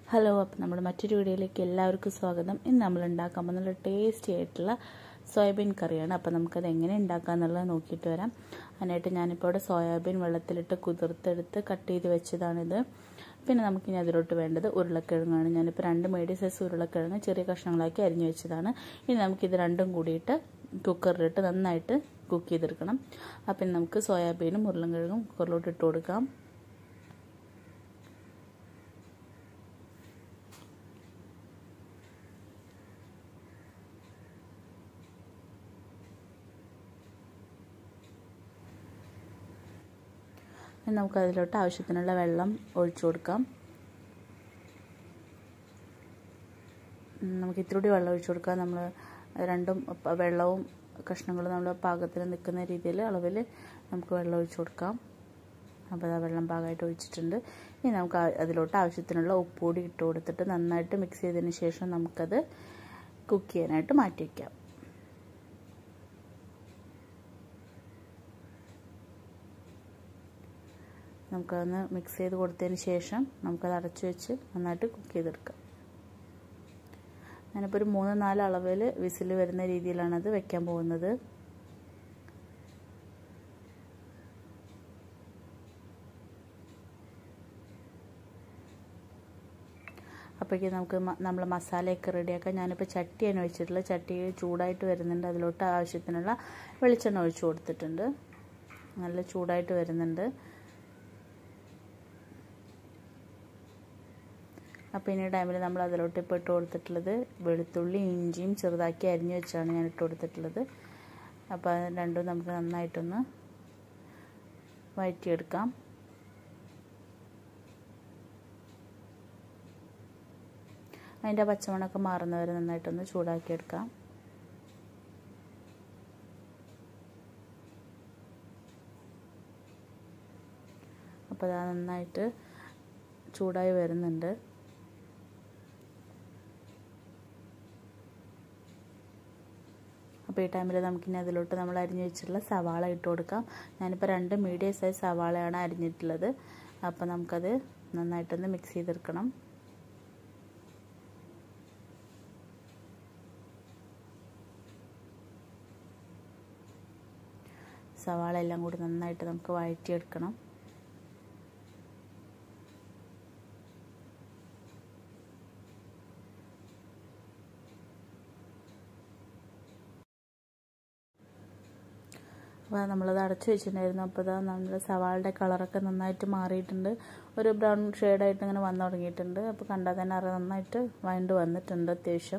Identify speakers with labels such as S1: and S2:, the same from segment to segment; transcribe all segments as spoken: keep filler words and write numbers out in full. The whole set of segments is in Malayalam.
S1: ഹലോ, അപ്പം നമ്മുടെ മറ്റൊരു വീഡിയോയിലേക്ക് എല്ലാവർക്കും സ്വാഗതം. ഇന്ന് നമ്മൾ ഉണ്ടാക്കാൻ പോകുന്ന നല്ല ടേസ്റ്റി ആയിട്ടുള്ള സോയാബീൻ കറിയാണ്. അപ്പോൾ നമുക്കത് എങ്ങനെ ഉണ്ടാക്കാമെന്നുള്ളത് നോക്കിയിട്ട് വരാം. അതിനായിട്ട് ഞാനിപ്പോൾ ഇവിടെ സോയാബീൻ വെള്ളത്തിലിട്ട് കുതിർത്തെടുത്ത് കട്ട് ചെയ്ത് വെച്ചതാണിത്. പിന്നെ നമുക്കിനി അതിലോട്ട് വേണ്ടത് ഉരുളക്കിഴങ്ങാണ്. ഞാനിപ്പോൾ രണ്ട് മീഡിയം സൈസ് ഉരുളക്കിഴങ്ങ് ചെറിയ കഷ്ണങ്ങളാക്കി അരിഞ്ഞു വെച്ചതാണ്. ഇനി നമുക്കിത് രണ്ടും കൂടിയിട്ട് കുക്കറിലിട്ട് നന്നായിട്ട് കുക്ക് ചെയ്തെടുക്കണം. അപ്പം നമുക്ക് സോയാബീനും ഉരുളക്കിഴങ്ങും കുക്കറിലോട്ട് ഇട്ട് കൊടുക്കാം. നമുക്ക് അതിലോട്ട് ആവശ്യത്തിനുള്ള വെള്ളം ഒഴിച്ചു കൊടുക്കാം. നമുക്ക് ഇത്തിരി വെള്ളം ഒഴിച്ചു കൊടുക്കാം. നമ്മൾ രണ്ടും വെള്ളവും കഷ്ണങ്ങളും നമ്മൾ പാകത്തിൽ നിൽക്കുന്ന രീതിയിൽ അളവിൽ നമുക്ക് വെള്ളം ഒഴിച്ചു കൊടുക്കാം. അപ്പോൾ ആ വെള്ളം പാകമായിട്ട് ഒഴിച്ചിട്ടുണ്ട്. ഇനി നമുക്ക് അതിലോട്ട് ആവശ്യത്തിനുള്ള ഉപ്പുപൊടി ഇട്ട് കൊടുത്തിട്ട് നന്നായിട്ട് മിക്സ് ചെയ്തതിന് ശേഷം നമുക്കത് കുക്ക് ചെയ്യാനായിട്ട് മാറ്റി വയ്ക്കാം. നമുക്കതൊന്ന് മിക്സ് ചെയ്ത് കൊടുത്തതിന് ശേഷം നമുക്കത് അടച്ചു വെച്ച് നന്നായിട്ട് കുക്ക് ചെയ്തെടുക്കാം. ഞാനിപ്പോൾ ഒരു മൂന്ന് നാല് അളവിൽ വിസിൽ വരുന്ന രീതിയിലാണ് അത് വെക്കാൻ പോകുന്നത്. അപ്പോഴേക്കും നമുക്ക് നമ്മൾ മസാലയൊക്കെ റെഡിയാക്കാം. ഞാനിപ്പോൾ ചട്ടിയാണ് വെച്ചിട്ടുള്ളത്. ചട്ടി ചൂടായിട്ട് വരുന്നുണ്ട്. അതിലോട്ട് ആവശ്യത്തിനുള്ള വെളിച്ചെണ്ണ ഒഴിച്ചു കൊടുത്തിട്ടുണ്ട്. നല്ല ചൂടായിട്ട് വരുന്നുണ്ട്. അപ്പോൾ ഇനി ടൈമിൽ നമ്മൾ അതിലോട്ട് ഇപ്പോൾ ഇട്ട് കൊടുത്തിട്ടുള്ളത് വെളുത്തുള്ളി ഇഞ്ചിയും ചെറുതാക്കി അരിഞ്ഞ് വെച്ചാണ് ഞാൻ ഇട്ട് കൊടുത്തിട്ടുള്ളത്. അപ്പോൾ അത് രണ്ടും നമുക്ക് നന്നായിട്ടൊന്ന് വഴറ്റിയെടുക്കാം. അതിൻ്റെ പച്ചമണമൊക്കെ മാറുന്നവരെ നന്നായിട്ടൊന്ന് ചൂടാക്കിയെടുക്കാം. അപ്പോൾ അത് നന്നായിട്ട് ചൂടായി വരുന്നുണ്ട്. അപ്പോൾ ഈ ടൈമിൽ നമുക്കിനി അതിലോട്ട് നമ്മൾ അരിഞ്ഞ് വെച്ചിട്ടുള്ള സവാള ഇട്ട് കൊടുക്കാം. ഞാനിപ്പോൾ രണ്ട് മീഡിയം സൈസ് സവാളയാണ് അരിഞ്ഞിട്ടുള്ളത്. അപ്പോൾ നമുക്കത് നന്നായിട്ടൊന്ന് മിക്സ് ചെയ്തെടുക്കണം. സവാള എല്ലാം കൂടി നന്നായിട്ട് നമുക്ക് വഴറ്റിയെടുക്കണം. അപ്പോൾ നമ്മളത് അടച്ചു വെച്ചിട്ടുണ്ടായിരുന്നു. അപ്പോൾ ഇതാ നമ്മുടെ സവാളയുടെ കളറൊക്കെ നന്നായിട്ട് മാറിയിട്ടുണ്ട്. ഒരു ബ്രൗൺ ഷെയ്ഡായിട്ട് ഇങ്ങനെ വന്നു തുടങ്ങിയിട്ടുണ്ട്. അപ്പോൾ കണ്ടാൽ തന്നെ അറിയാം നന്നായിട്ട് വഴണ്ട് വന്നിട്ടുണ്ട് അത്യാവശ്യം.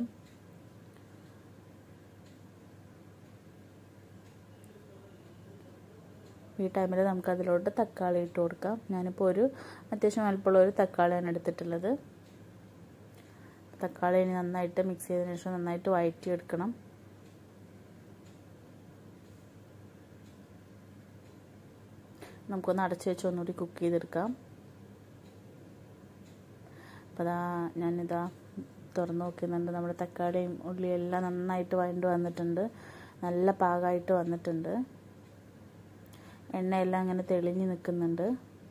S1: ഈ ടൈമിൽ നമുക്ക് അതിലോട്ട് തക്കാളി ഇട്ട് കൊടുക്കാം. ഞാനിപ്പോൾ ഒരു അത്യാവശ്യം വലുപ്പമുള്ള ഒരു തക്കാളിയാണ് എടുത്തിട്ടുള്ളത്. തക്കാളി ഇനി നന്നായിട്ട് മിക്സ് ചെയ്തതിനു ശേഷം നന്നായിട്ട് വഴറ്റിയെടുക്കണം. നമുക്കൊന്ന് അടച്ചു വെച്ച് ഒന്നുകൂടി കുക്ക് ചെയ്തെടുക്കാം. അപ്പോൾ അതാ ഞാനിതാ തുറന്ന് നോക്കുന്നുണ്ട്. നമ്മുടെ തക്കാളിയും ഉള്ളിയും എല്ലാം നന്നായിട്ട് വഴണ്ട് വന്നിട്ടുണ്ട്. നല്ല പാകമായിട്ട് വന്നിട്ടുണ്ട്. എണ്ണയെല്ലാം അങ്ങനെ തെളിഞ്ഞ് നിൽക്കുന്നുണ്ട്.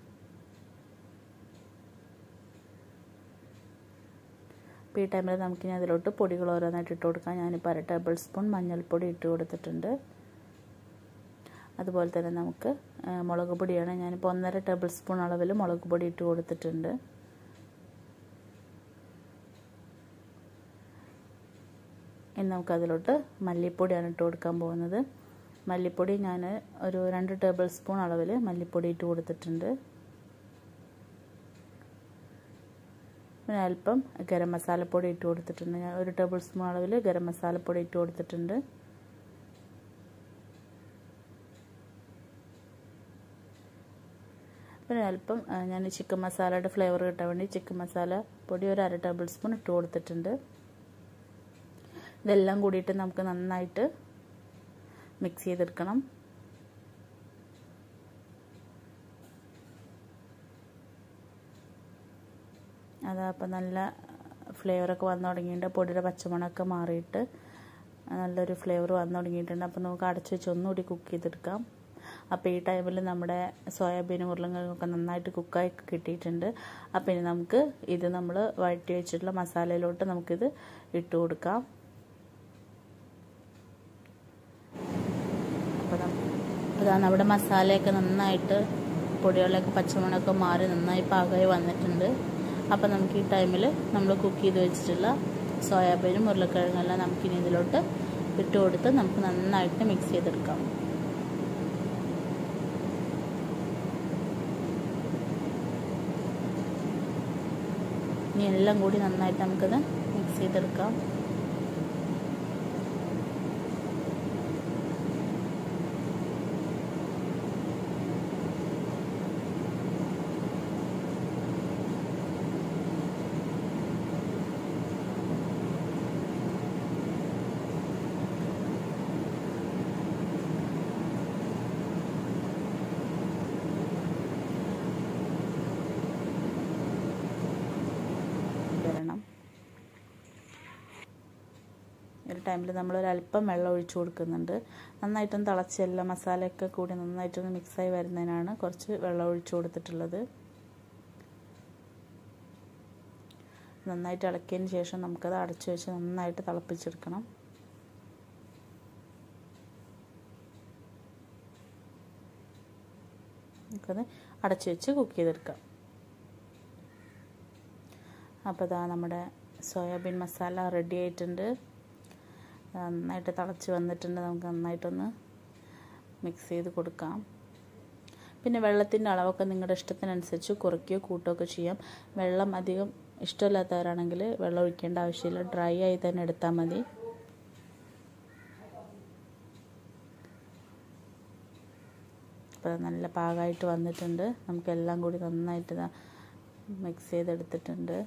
S1: അപ്പോൾ ഈ ടൈമിൽ നമുക്കിനി അതിലോട്ട് പൊടികൾ ഓരോന്നായിട്ട് ഇട്ട് കൊടുക്കാം. ഞാനിപ്പോൾ അര ടേബിൾ സ്പൂൺ മഞ്ഞൾപ്പൊടി ഇട്ട് കൊടുത്തിട്ടുണ്ട്. അതുപോലെ തന്നെ നമുക്ക് മുളക് പൊടിയാണ്. ഞാനിപ്പോൾ ഒന്നര ടേബിൾ സ്പൂൺ അളവിൽ മുളക് പൊടി ഇട്ട് കൊടുത്തിട്ടുണ്ട്. ഇനി നമുക്കതിലോട്ട് മല്ലിപ്പൊടിയാണ് ഇട്ട് കൊടുക്കാൻ പോകുന്നത്. മല്ലിപ്പൊടി ഞാൻ ഒരു രണ്ട് ടേബിൾ സ്പൂൺ അളവിൽ മല്ലിപ്പൊടി ഇട്ട് കൊടുത്തിട്ടുണ്ട്. പിന്നെ അല്പം ഗരം മസാലപ്പൊടി ഇട്ട് കൊടുത്തിട്ടുണ്ട്. ഞാൻ ഒരു ടേബിൾ സ്പൂൺ അളവിൽ ഗരം മസാലപ്പൊടി ഇട്ട് കൊടുത്തിട്ടുണ്ട്. പിന്നെ അല്പം ഞാൻ ചിക്കൻ മസാലയുടെ ഫ്ലേവർ കിട്ടാൻ വേണ്ടി ചിക്കൻ മസാല പൊടി ഒരു അര ടേബിൾ സ്പൂൺ ഇട്ട് കൊടുത്തിട്ടുണ്ട്. ഇതെല്ലാം കൂടിയിട്ട് നമുക്ക് നന്നായിട്ട് മിക്സ് ചെയ്തെടുക്കണം. അതാ അപ്പം നല്ല ഫ്ലേവറൊക്കെ വന്നു തുടങ്ങിയിട്ടുണ്ട്. പൊടിയുടെ പച്ചമണമൊക്കെ മാറിയിട്ട് നല്ലൊരു ഫ്ലേവർ വന്നു തുടങ്ങിയിട്ടുണ്ട്. അപ്പോൾ നമുക്ക് അടച്ചു വെച്ച് ഒന്നുകൂടി കുക്ക് ചെയ്തെടുക്കാം. അപ്പോൾ ഈ ടൈമിൽ നമ്മുടെ സോയാബീനും ഉരുളക്കിഴങ്ങൊക്കെ നന്നായിട്ട് കുക്കായി കിട്ടിയിട്ടുണ്ട്. അപ്പോൾ ഇനി നമുക്ക് ഇത് നമ്മൾ വഴറ്റി വെച്ചിട്ടുള്ള മസാലയിലോട്ട് നമുക്കിത് ഇട്ട് കൊടുക്കാം. അപ്പോൾ അതാ നമ്മുടെ മസാലയൊക്കെ നന്നായിട്ട് പൊടികളിലൊക്കെ പച്ചമണമൊക്കെ മാറി നന്നായി പാകമായി വന്നിട്ടുണ്ട്. അപ്പോൾ നമുക്ക് ഈ ടൈമിൽ നമ്മൾ കുക്ക് ചെയ്ത് വെച്ചിട്ടുള്ള സോയാബീനും ഉരുളക്കിഴങ്ങെല്ലാം നമുക്കിനി ഇതിലോട്ട് ഇട്ട് കൊടുത്ത് നമുക്ക് നന്നായിട്ട് മിക്സ് ചെയ്തെടുക്കാം. ഇനി എല്ലാം കൂടി നന്നായിട്ട് നമുക്കത് മിക്സ് ചെയ്തെടുക്കാം. ഒരു ടൈമിൽ നമ്മളൊരല്പം വെള്ളം ഒഴിച്ചു കൊടുക്കുന്നുണ്ട്. നന്നായിട്ടൊന്ന് തിളച്ച് എല്ലാ മസാലയൊക്കെ കൂടി നന്നായിട്ടൊന്ന് മിക്സായി വരുന്നതിനാണ് കുറച്ച് വെള്ളം ഒഴിച്ചു കൊടുത്തിട്ടുള്ളത്. നന്നായിട്ട് ഇളക്കിയതിന് ശേഷം നമുക്കത് അടച്ചു വെച്ച് നന്നായിട്ട് തിളപ്പിച്ചെടുക്കണം. നമുക്കത് അടച്ചു വെച്ച് കുക്ക് ചെയ്തെടുക്കാം. അപ്പോൾ ഇതാ നമ്മുടെ സോയാബീൻ മസാല റെഡി ആയിട്ടുണ്ട്. നന്നായിട്ട് തിളച്ച് വന്നിട്ടുണ്ട്. നമുക്ക് നന്നായിട്ടൊന്ന് മിക്സ് ചെയ്ത് കൊടുക്കാം. പിന്നെ വെള്ളത്തിൻ്റെ അളവൊക്കെ നിങ്ങളുടെ ഇഷ്ടത്തിനനുസരിച്ച് കുറയ്ക്കുകയോ കൂട്ടുകയൊക്കെ ചെയ്യാം. വെള്ളം അധികം ഇഷ്ടമില്ലാത്തവരാണെങ്കിൽ വെള്ളം ഒഴിക്കേണ്ട ആവശ്യമില്ല, ഡ്രൈ ആയി തന്നെ എടുത്താൽ മതി. അപ്പോൾ നല്ല പാകമായിട്ട് വന്നിട്ടുണ്ട്. നമുക്കെല്ലാം കൂടി നന്നായിട്ട് മിക്സ് ചെയ്തെടുത്തിട്ടുണ്ട്.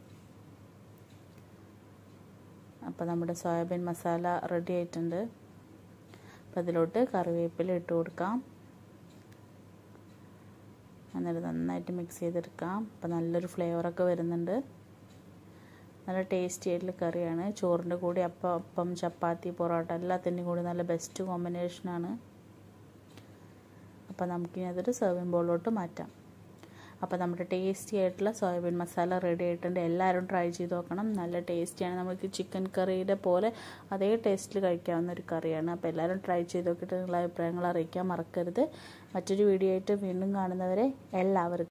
S1: അപ്പോൾ നമ്മുടെ സോയാബീൻ മസാല റെഡി ആയിട്ടുണ്ട്. അപ്പോൾ അതിലോട്ട് കറിവേപ്പില ഇട്ട് കൊടുക്കാം. എന്നിട്ട് നന്നായിട്ട് മിക്സ് ചെയ്തെടുക്കാം. അപ്പോൾ നല്ലൊരു ഫ്ലേവറൊക്കെ വരുന്നുണ്ട്. നല്ല ടേസ്റ്റി ആയിട്ടുള്ള കറിയാണ്. ചോറിൻ്റെ കൂടി അപ്പം അപ്പം ചപ്പാത്തി പൊറോട്ട എല്ലാത്തിൻ്റെയും കൂടി നല്ല ബെസ്റ്റ് കോമ്പിനേഷനാണ്. അപ്പോൾ നമുക്കിനി അതൊരു സെർവിങ് ബൗളിലോട്ട് മാറ്റാം. അപ്പോൾ നമ്മുടെ ടേസ്റ്റി ആയിട്ടുള്ള സോയാബീൻ മസാല റെഡി ആയിട്ടുണ്ട്. എല്ലാവരും ട്രൈ ചെയ്ത് നോക്കണം. നല്ല ടേസ്റ്റിയാണ്. നമുക്ക് ചിക്കൻ കറിയുടെ പോലെ അതേ ടേസ്റ്റിൽ കഴിക്കാവുന്ന ഒരു കറിയാണ്. അപ്പോൾ എല്ലാവരും ട്രൈ ചെയ്ത് നോക്കിയിട്ട് നിങ്ങളുടെ അഭിപ്രായങ്ങൾ അറിയിക്കാൻ മറക്കരുത്. മറ്റൊരു വീഡിയോ ആയിട്ട് വീണ്ടും കാണുന്നവരെ എല്ലാവർക്കും